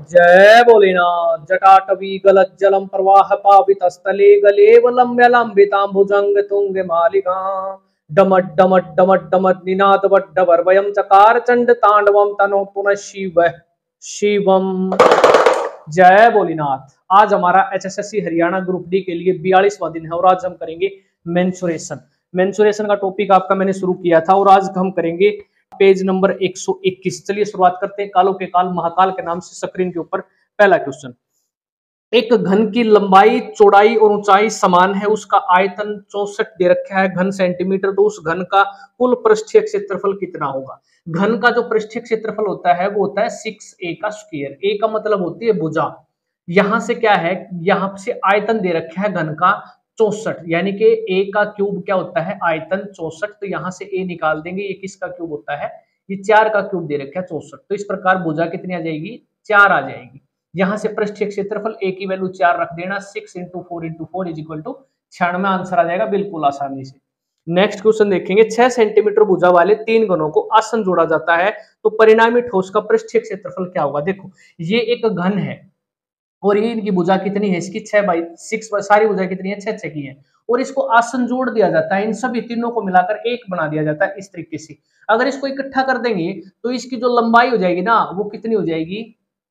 जय भोलेनाथ। जटाटवी गलत जलम प्रवाह पावित स्थले गलेव लंब्य लंबितां भुजंग तुंग मालिका डमट डमट डमट डमट निनाद वड्डवर वयम चकार चंड तांडवम तनो पुनः शिव शिवम। जय भोलेनाथ। आज हमारा एचएसएससी हरियाणा ग्रुप डी के लिए 42वां दिन है और आज हम करेंगे मेंसुरेशन। मेंसुरेशन का टॉपिक आपका मैंने शुरू किया था और आज हम करेंगे पेज नंबर 121। चलिए शुरुआत करते हैं। कालों के काल महाकाल के नाम से स्क्रीन के ऊपर पहला क्वेश्चन। एक घन की लंबाई चौड़ाई और ऊंचाई समान है, उसका आयतन 64 दे रखा है घन सेंटीमीटर, तो उस घन का कुल पृष्ठीय क्षेत्रफल कितना होगा। घन का जो पृष्ठीय क्षेत्रफल होता है वो होता है 6a का स्क्वायर। ए का मतलब होती है भुजा। यहां से क्या है, यहां से आयतन दे रखा है घन का 64, यानी कि ए का क्यूब क्या होता है आयतन 64। तो यहां से ए निकाल देंगे, ये किसका क्यूब होता है, ये 4 का क्यूब दे रखा है 64। तो इस प्रकार भुजा कितनी आ जाएगी, 4 आ जाएगी। यहां से पृष्ठीय क्षेत्रफल ए की वैल्यू 4 रख देना, 6 into 4 into 4 is equal to 96 answer आ जाएगा बिल्कुल आसानी से। नेक्स्ट क्वेश्चन देखेंगे। 6 सेंटीमीटर भुजा वाले 3 घनों को आसन जोड़ा जाता है तो परिणामी ठोस का पृष्ठीय क्षेत्रफल क्या होगा। देखो ये एक घन है और ये इनकी भुजा कितनी है, इसकी 6/6, सारी भुजा कितनी है 6 की है, और इसको आसन जोड़ दिया जाता है। इन सभी तीनों को मिलाकर एक बना दिया जाता है इस तरीके से। अगर इसको इकट्ठा कर देंगे तो इसकी जो लंबाई हो जाएगी ना वो कितनी हो जाएगी,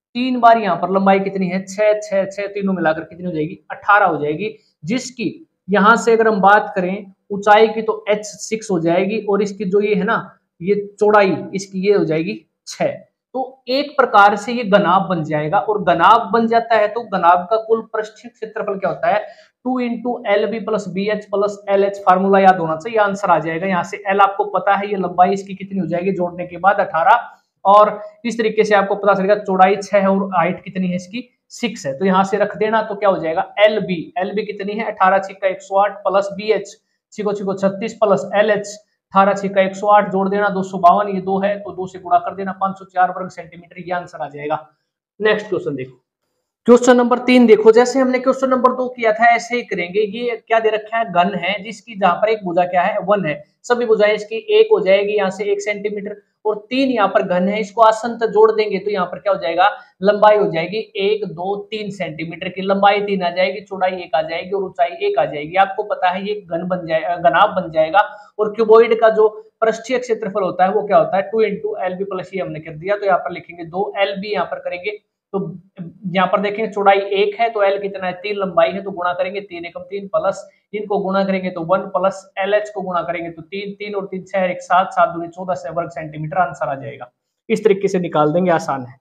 3 बार यहाँ पर लंबाई कितनी है 6 6 6, तीनों मिलाकर कितनी हो जाएगी 18 हो जाएगी। जिसकी यहां से अगर हम बात करें ऊंचाई की तो h6 हो जाएगी और इसकी जो ये है ना ये चौड़ाई इसकी ये हो जाएगी 6। तो एक प्रकार से ये घनाभ बन जाएगा, और घनाभ बन जाता है तो घनाभ का कुल पृष्ठीय क्षेत्रफल क्या होता है 2 into L B plus B H plus L H. Formula याद होना चाहिए, आंसर आ जाएगा। यहाँ से एल आपको पता है, ये लंबाई इसकी कितनी हो जाएगी जोड़ने के बाद 18, और इस तरीके से आपको पता चलेगा चौड़ाई 6 है और हाइट कितनी है इसकी 6 है। तो यहाँ से रख देना तो क्या हो जाएगा एल बी कितनी है 18 छिक्का 108 प्लस बी एच छिको छिको 36 प्लस एल एच 18 छिक्का 108 जोड़ देना 252, ये 2 है तो 2 से गुणा कर देना 504 वर्ग सेंटीमीटर, ये आंसर आ जाएगा। नेक्स्ट क्वेश्चन देखो। क्वेश्चन नंबर 3 देखो, जैसे हमने क्वेश्चन नंबर 2 किया था ऐसे ही करेंगे। ये क्या दे रखा है, घन है जिसकी जहां पर एक भुजा क्या है 1 है, सभी भुजाएं इसकी 1 हो जाएगी यहाँ से 1 सेंटीमीटर, और 3 यहाँ पर घन है, इसको आसन तक जोड़ देंगे तो यहाँ पर क्या हो जाएगा लंबाई हो जाएगी 1 2 3 सेंटीमीटर की, लंबाई 3 आ जाएगी, चौड़ाई 1 आ जाएगी और ऊंचाई 1 आ जाएगी। आपको पता है ये घन बन जाएगा, घनाभ बन जाएगा। और क्यूबॉइड का जो पृष्ठीय क्षेत्रफल होता है वो क्या होता है 2 इंटू एल बी प्लस, ये हमने कर दिया तो यहाँ पर लिखेंगे 2 एल बी, यहाँ पर करेंगे तो यहाँ पर देखेंगे चौड़ाई 1 है तो एल कितना है 3, लंबाई है तो गुणा करेंगे 3 एकम 3 प्लस इनको गुणा करेंगे तो 1 प्लस एल एच को गुणा करेंगे तो 3 3 और 3 6 1 7 7 दूनी 14 वर्ग सेंटीमीटर आंसर आ जाएगा। इस तरीके से निकाल देंगे, आसान है।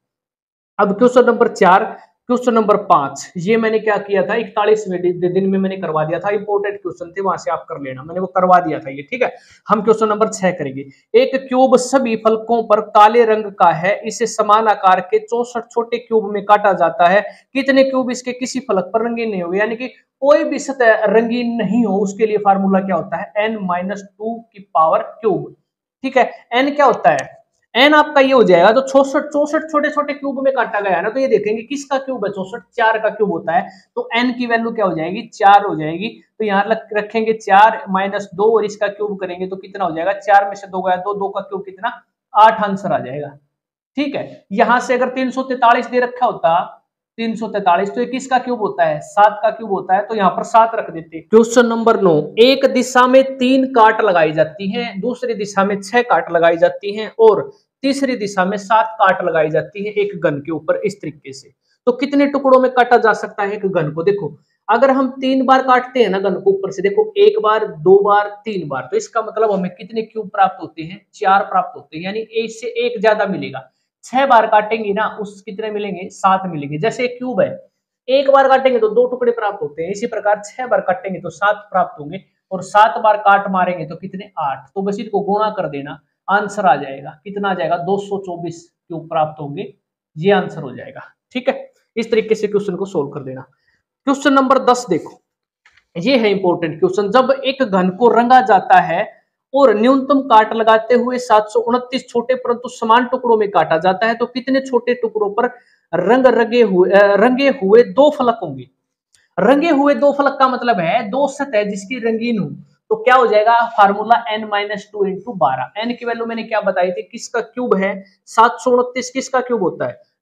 अब क्वेश्चन नंबर 4, क्वेश्चन नंबर 5 ये मैंने क्या किया था 41वें दिन में मैंने करवा दिया था, इंपोर्टेंट क्वेश्चन थे वहां से आप कर लेना, मैंने वो करवा दिया था ये, ठीक है। हम क्वेश्चन नंबर 6 करेंगे। एक क्यूब सभी फलकों पर काले रंग का है, इसे समान आकार के 64 छोटे क्यूब में काटा जाता है, कितने क्यूब इसके किसी फलक पर रंगीन नहीं होंगे, यानी कि कोई भी सतह रंगीन नहीं हो उसके लिए फार्मूला क्या होता है n-2 की पावर क्यूब, ठीक है। n क्या होता है, एन आपका ये हो जाएगा जो 64 छोटे छोटे क्यूब में काटा गया है ना, तो ये देखेंगे किसका क्यूब है 64, 4 का क्यूब होता है, तो एन की वैल्यू क्या हो जाएगी 4 हो जाएगी। तो यहाँ रखेंगे 4 - 2 और इसका क्यूब करेंगे तो कितना हो जाएगा, 4 में से 2 गया 2, 2 का क्यूब कितना 8 आंसर आ जाएगा, ठीक है। यहां से अगर 343 दे रखा होता 343 तो ये किसका क्यूब होता है 7 का क्यूब होता है, तो यहाँ पर 7 रख देते। क्वेश्चन नंबर 9, एक दिशा में 3 काट लगाई जाती हैं, दूसरी दिशा में 6 काट लगाई जाती हैं और तीसरी दिशा में 7 काट लगाई जाती है एक घन के ऊपर इस तरीके से, तो कितने टुकड़ों में काटा जा सकता है एक घन को। देखो अगर हम 3 बार काटते हैं ना घन को ऊपर से, देखो 1 बार 2 बार 3 बार, तो इसका मतलब हमें कितने क्यूब प्राप्त होते हैं 4 प्राप्त होते हैं, यानी एक से एक ज्यादा मिलेगा। 6 बार काटेंगे ना उस कितने मिलेंगे 7 मिलेंगे। जैसे एक क्यूब है 1 बार काटेंगे तो 2 टुकड़े प्राप्त होते हैं, इसी प्रकार 6 बार काटेंगे तो 7 प्राप्त होंगे, और 7 बार काट मारेंगे तो कितने 8, तो बस इनको गुणा कर देना आंसर आ जाएगा, कितना आ जाएगा 224 क्यूब प्राप्त होंगे, ये आंसर हो जाएगा, ठीक है। इस तरीके से क्वेश्चन को सोल्व कर देना। क्वेश्चन नंबर 10 देखो, ये है इंपॉर्टेंट क्वेश्चन। जब एक घन को रंगा जाता है और न्यूनतम काट लगाते हुए 729 छोटे परंतु समान टुकड़ों में काटा जाता है, तो कितने छोटे टुकड़ों पर रंगे हुए 2 फलक होंगे। रंगे हुए 2 फलक का मतलब है 2 सतह जिसकी रंगीन हो, तो क्या हो जाएगा फार्मूला n-2 इंटू 12। एन की वैल्यू मैंने क्या बताई थी, किसका क्यूब है 729, किसका क्यूब होता है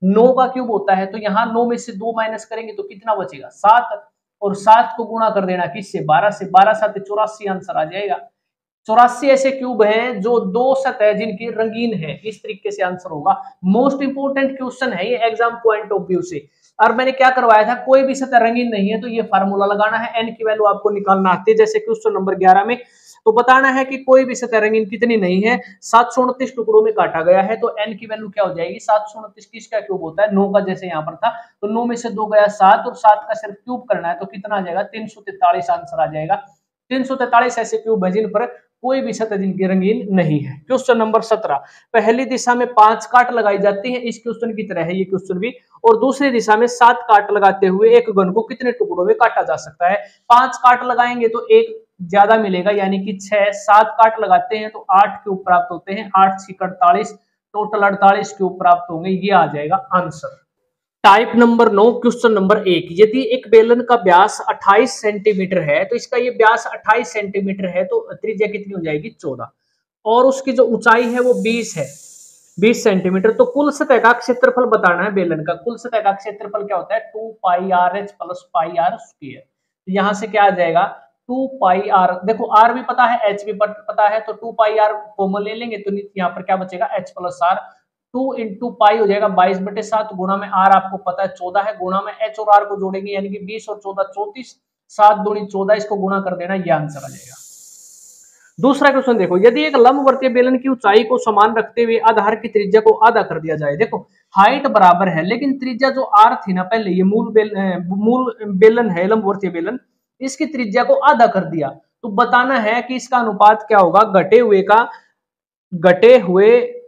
9 का क्यूब होता है, तो यहाँ 9 में से 2 माइनस करेंगे तो कितना बचेगा 7, और 7 को गुणा कर देना किससे 12 से, 12 7 84 आंसर आ जाएगा। 84 ऐसे क्यूब हैं जो दो सतह जिनकी रंगीन है, इस तरीके से आंसर होगा। मोस्ट इंपोर्टेंट क्वेश्चन है ये एग्जाम पॉइंट ऑफ व्यू से। और मैंने क्या करवाया था, कोई भी सतह रंगीन नहीं है तो ये फार्मूला लगाना है, एन की वैल्यू आपको निकालना आती है। जैसे क्वेश्चन नंबर 11 में तो बताना है कि कोई भी सतह रंगीन कितनी नहीं है, 729 टुकड़ों में काटा गया है, तो एन की वैल्यू क्या हो जाएगी 729 किसका क्यूब होता है 9 का, जैसे यहाँ पर था, तो 9 में से 2 गया 7 और 7 का सिर्फ क्यूब करना है तो कितना आ जाएगा 343 आंसर आ जाएगा। 343 ऐसे क्यूब है जिन पर कोई भी सतह जिनकी रंगीन नहीं है। क्वेश्चन नंबर 17, पहली दिशा में 5 काट लगाई जाती है, इस क्वेश्चन की तरह है ये क्वेश्चन भी, और दूसरी दिशा में 7 काट लगाते हुए एक घन को कितने टुकड़ों में काटा जा सकता है। 5 काट लगाएंगे तो एक ज्यादा मिलेगा, यानी कि 6, 7 काट लगाते हैं तो 8 क्यूब प्राप्त होते हैं, 8 6 48, टोटल 48 क्यूब प्राप्त होंगे, ये आ जाएगा answer. Type number 9 question number 1, यदि एक बेलन का व्यास 28 सेंटीमीटर है, तो इसका ये व्यास 28 सेंटीमीटर है तो त्रिज्या कितनी हो जाएगी 14, और उसकी जो ऊंचाई है वो 20 है, 20 सेंटीमीटर। तो कुल सतह का क्षेत्रफल बताना है बेलन का। कुल सतह का क्षेत्रफल क्या होता है 2 pi R H plus pi R square. तो यहां से क्या आ जाएगा 2 पाई आर, देखो आर भी पता है एच भी पता है, तो 2 पाई आर कॉमन ले लेंगे तो यहाँ पर क्या बचेगा H plus R, 2 into pi हो जाएगा 22/7, गुणा में आर आपको पता है 14 है, गुणा में एच और आर को जोड़ेंगे यानी कि 20 और 14 34, 7 दूनी 14, इसको गुणा कर देना, ये आंसर आ जाएगा। दूसरा क्वेश्चन देखो, यदि एक लंबवर्तीय बेलन की ऊंचाई को समान रखते हुए आधार की त्रिज्या को आधा कर दिया जाए, देखो हाइट बराबर है लेकिन त्रिज्या जो आर थी ना पहले, ये मूल बेलन है लंबवर्तीय बेलन, इसकी त्रिज्या को आधा कर दिया, तो बताना है कि इसका अनुपात क्या होगा घटे हुए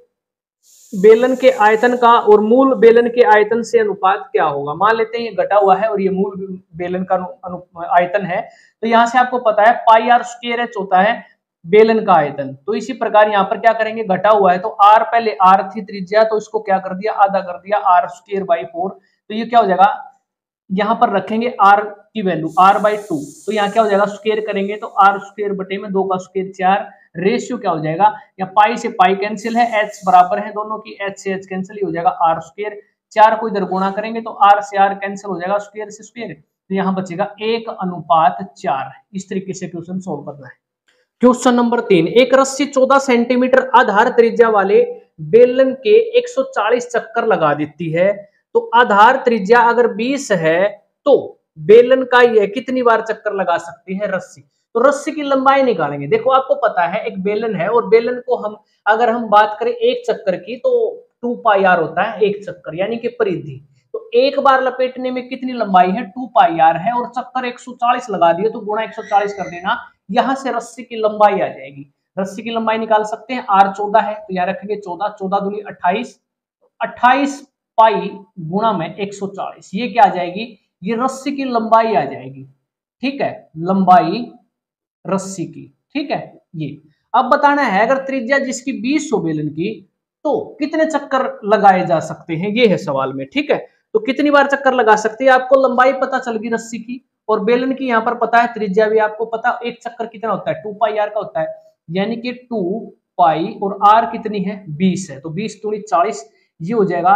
बेलन के आयतन का और मूल बेलन के आयतन से अनुपात क्या होगा। मान लेते हैं ये घटा हुआ है और ये मूल बेलन का आयतन है, तो यहां से आपको पता है पाई आर स्क्वायर एच होता है बेलन का आयतन, तो इसी प्रकार यहाँ पर क्या करेंगे घटा हुआ है तो आर, पहले आर थी त्रिज्या तो इसको क्या कर दिया आधा कर दिया, आर स्क्वायर बाई 4, तो ये क्या हो जाएगा यहाँ पर रखेंगे आर की वैल्यू आर बाई 2, तो यहाँ क्या हो जाएगा स्क्वायर करेंगे तो आर स्क्वायर बटे में 2 का स्क्वायर 4, रेशियो क्या हो जाएगा, या पाई से पाई कैंसिल है, एच बराबर है दोनों की, एच से एच कैंसिल हो जाएगा, आर स्क्वायर 4 को इधर गुणा करेंगे तो आर से आर कैंसिल हो जाएगा, स्क्वायर से स्क्वायर, तो यहाँ बचेगा 1:4। इस तरीके से क्वेश्चन सोल्व करना है। क्वेश्चन नंबर 3, एक रस्सी 14 सेंटीमीटर आधार त्रिज्या वाले बेलन के 140 चक्कर लगा देती है, तो आधार त्रिज्या अगर 20 है तो बेलन का यह कितनी बार चक्कर लगा सकती है रस्सी। तो रस्सी की लंबाई निकालेंगे, देखो आपको पता है एक बेलन है और बेलन को अगर हम बात करें एक चक्कर की तो 2 पाई आर होता है एक चक्कर, यानी कि परिधि, तो एक बार लपेटने में कितनी लंबाई है 2 पाई आर है, और चक्कर 140 लगा दिए तो गुणा 140 कर देना, यहां से रस्सी की लंबाई आ जाएगी। रस्सी की लंबाई निकाल सकते हैं, आर 14 है तो यहाँ रखेंगे 14, 14 दूनी 28, 28 पाई गुणा में 140, ये क्या आ जाएगी, ये रस्सी की लंबाई आ जाएगी। ठीक है, लंबाई रस्सी की, ठीक है। ये अब बताना है अगर त्रिज्या जिसकी 20 हो बेलन की तो कितने चक्कर लगाए जा सकते हैं, ये है सवाल में। ठीक है, तो कितनी बार चक्कर लगा सकते हैं, आपको लंबाई पता चल गई रस्सी की और बेलन की यहाँ पर पता है, त्रिज्या भी आपको पता, एक चक्कर कितना होता है 2 पाई आर का होता है, यानी कि 2 पाई और आर कितनी है 20 है, तो 20 दूनी 40, ये हो जाएगा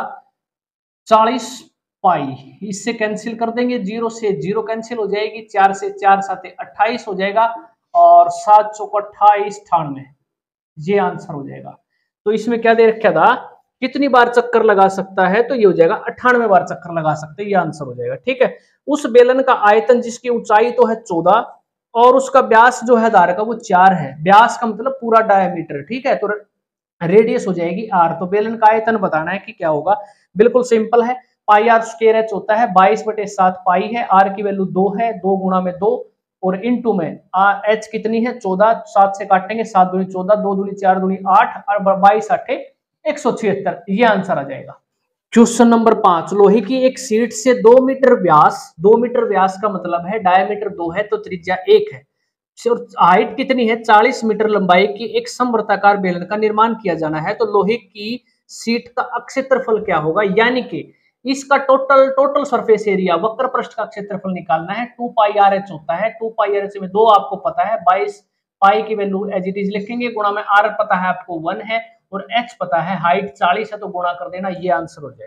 40 पाई, इससे कैंसिल कर देंगे, 0 से 0 कैंसिल हो जाएगी, 4 से 4 7 28 हो जाएगा, और 7 चौक 28 98, ये आंसर हो जाएगा। तो इसमें क्या दे रखा था, कितनी बार चक्कर लगा सकता है, तो ये हो जाएगा 98 बार चक्कर लगा सकते हैं, ये आंसर हो जाएगा। ठीक है, उस बेलन का आयतन जिसकी ऊंचाई तो है 14 और उसका व्यास जो है धार का वो 4 है, व्यास का मतलब पूरा डायमीटर। ठीक है, तो रेडियस हो जाएगी आर, तो बेलन का आयतन बताना है कि क्या होगा, बिल्कुल सिंपल है, पाई आर स्क्वायर एच होता है 22/7 पाई है, आर की वैल्यू 2 है, 2 गुणा में 2 और इनटू में एच कितनी है 14, 7 से काटेंगे 7 दूनी 14, 2 दूनी 4 दूनी 8 और 22 8 176, ये आंसर आ जाएगा। क्वेश्चन नंबर 5, लोहे की एक शीट से 2 मीटर व्यास, 2 मीटर व्यास का मतलब है डायमीटर 2 है तो त्रिज्या 1 है, हाइट कितनी है 40 मीटर लंबाई की एक समवर्ताकार बेलन का निर्माण किया जाना है, तो लोहे की शीट का क्षेत्रफल क्या होगा, यानी कि इसका टोटल सरफेस एरिया वक्र पृष्ठ का क्षेत्रफल निकालना है। 2 पाई आर एच होता है, 2 पाई आर एच में 2 आपको पता है, 22 पाई की वैल्यू एज इट इज लिखेंगे, गुणा में आर पता है आपको 1 है और एच पता है हाइट 40 है, तो गुणा कर देना, ये आंसर हो जाएगा।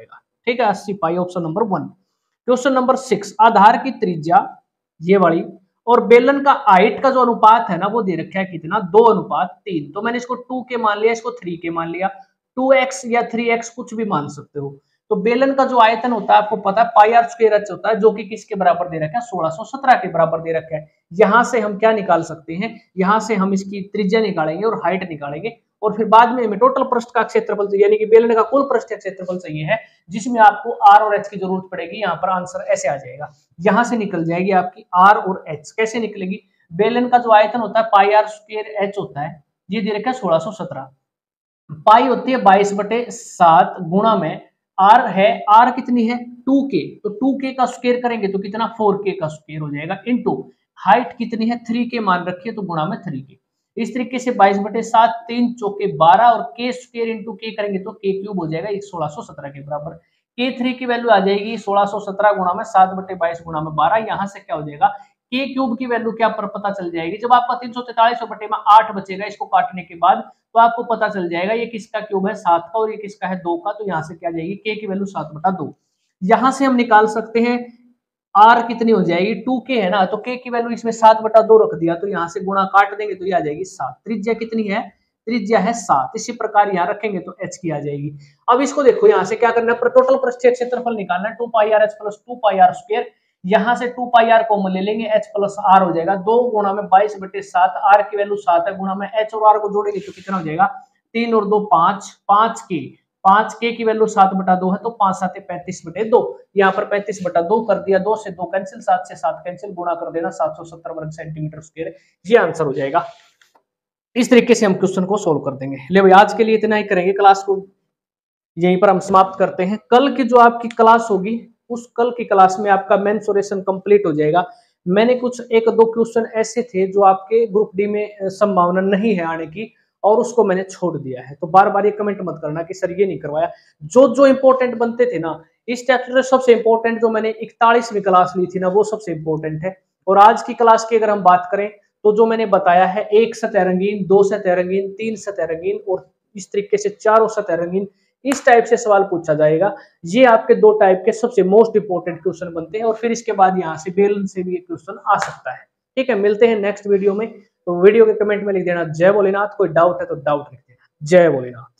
ठीक है 80 pi, option number 1। Question number 6, आधार की त्रिज्या ये वाली और बेलन का हाइट का जो अनुपात है ना वो दे रखा है कितना, 2:3। तो मैंने इसको 2 के मान लिया, इसको 3 के मान लिया। 2x या 3x कुछ भी मान सकते हो। तो बेलन का जो आयतन होता है आपको पता है पाई आर स्क्वायर एच होता है, जो कि किसके बराबर दे रखा है, 1617 के बराबर दे रखा है। यहां से हम क्या निकाल सकते हैं, यहां से हम इसकी त्रिज्या निकालेंगे और हाइट निकालेंगे, और फिर बाद में हमें टोटल पृष्ठ का क्षेत्रफल चाहिए, यानी कि बेलन का कुल पृष्ठ का क्षेत्रफल चाहिए है, जिसमें आपको आर और एच की जरूरत पड़ेगी। यहाँ पर आंसर ऐसे आ जाएगा, यहां से निकल जाएगी आपकी आर और एच। कैसे निकलेगी, बेलन का जो आयतन होता है पाई आर स्क्वायर एच होता है, ये दे रखा है 1617, पाई होती है 22/7 गुणा में आर है, आर कितनी है 2k, तो 2k का स्क्वायर करेंगे तो कितना 4k का स्क्वायर हो जाएगा, इनटू हाइट कितनी है 3k मान रखी है तो गुणा में 3k। इस तरीके से 22/7 3 चौके 12 और k स्क्वायर इंटू k करेंगे तो k क्यूब हो जाएगा 1617 के बराबर। k3 की वैल्यू आ जाएगी 1617 गुणा में 7/22 गुणा में 12, यहाँ से क्या हो जाएगा k क्यूब की वैल्यू क्या पर पता चल जाएगी, जब आपका 343/8 बचेगा इसको काटने के बाद, तो आपको पता चल जाएगा ये किसका क्यूब है 7 का और ये किसका है 2 का। तो यहाँ से क्या जाएगी k की वैल्यू 7/2। यहाँ से हम निकाल सकते हैं r कितनी हो जाएगी 2k है ना, तो k की वैल्यू इसमें 7/2 रख दिया, तो यहाँ से गुणा काट देंगे तो ये आ जाएगी 7। त्रिज्या कितनी है, त्रिज्या है 7। इसी प्रकार यहाँ रखेंगे तो h की आ जाएगी। अब इसको देखो यहाँ से क्या करना है, टोटल पृष्ठीय क्षेत्रफल निकालना है, 2πrh प्लस 2πr²। यहाँ से 2πr कॉमन ले लेंगे, h प्लस r हो जाएगा 2 गुणा में 22/7, r की वैल्यू 7 है, गुणा में h और r को जोड़ेंगे तो कितना हो जाएगा 3 और 2 5, 5k की वैल्यू 7/2 है, तो 5 7 35/2, यहाँ पर 35/2 कर दिया, 2 से 2 कैंसिल, 7 से 7 कैंसिल, गुणा कर देना 770 वर्ग सेंटीमीटर स्क्वायर, ये आंसर हो जाएगा। इस तरीके से हम क्वेश्चन को सोल्व कर देंगे। ले भाई आज के लिए इतना ही करेंगे, क्लास को यहीं पर हम समाप्त करते हैं। कल की जो आपकी क्लास होगी उस कल की क्लास में आपका मेंसुरेशन कंप्लीट हो जाएगा। मैंने कुछ 1-2 क्वेश्चन ऐसे थे जो आपके ग्रुप डी में संभावना नहीं है आने की, और उसको मैंने छोड़ दिया है, तो बार बार ये कमेंट मत करना कि सर ये नहीं करवाया। जो जो इंपॉर्टेंट बनते थे ना, इस चैप्टर सबसे इंपॉर्टेंट जो मैंने 41वीं क्लास ली थी ना वो सबसे इंपॉर्टेंट है। और आज की क्लास की अगर हम बात करें तो जो मैंने बताया है 1 सतह रंगीन, 2 सतह रंगीन, 3 सतह रंगीन और इस तरीके से 4 सतह रंगीन, इस टाइप से सवाल पूछा जाएगा। ये आपके 2 टाइप के सबसे मोस्ट इंपोर्टेंट क्वेश्चन बनते हैं, और फिर इसके बाद यहाँ से बेलन से भी एक क्वेश्चन आ सकता है। ठीक है, मिलते हैं नेक्स्ट वीडियो में। तो वीडियो के कमेंट में लिख देना जय भोलेनाथ, कोई डाउट है तो डाउट लिख देना। जय भोलेनाथ।